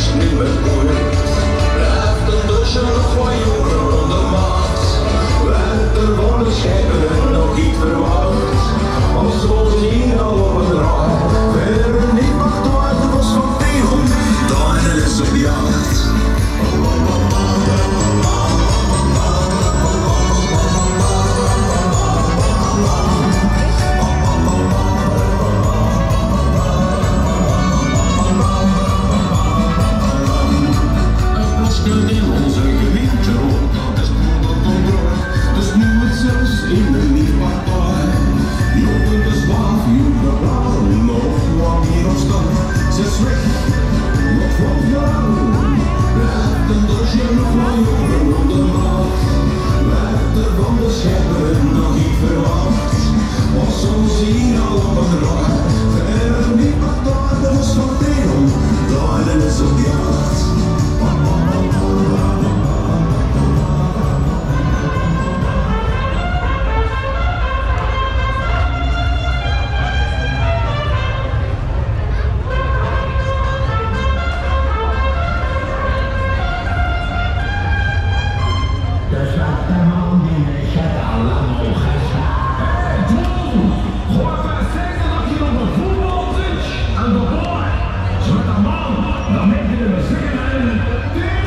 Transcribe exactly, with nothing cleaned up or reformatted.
is niet meer boeiend. Blijft een dusje nog wat jonger onder maat. Werken van de schepen nog niet verwacht. Als we zien al op het raad. Verder niet mag door de bos van Theon. Daar is op jacht. Dan heb je er een